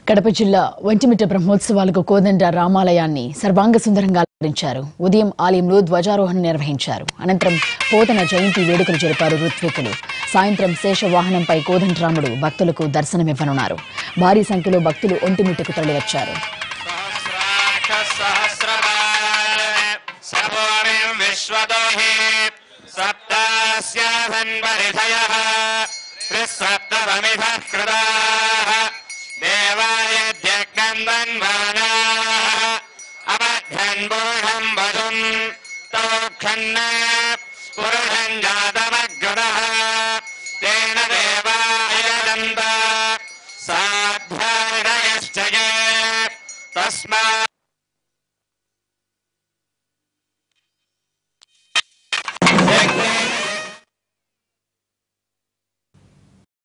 కడప జిల్లా ఒంటిమిట్ట బ్రహ్మోత్సవాలకు కోదండ రామాలయాన్ని సర్వాంగ సుందరంగా అలంకరించారు. ఉదయం ఆలయంలో ధ్వజారోహణ నిర్వహించారు. అనంతరం పోతన జయంతి వేడుకలు జరిపారు ఋత్వికులు. సాయంత్రం శేషవాహనంపై కోదండరాముడు భక్తులకు దర్శనమివ్వనున్నారు. భారీ సంఖ్యలో భక్తులు ఒంటిమిట్టకు తరలివచ్చారు. तस्मात्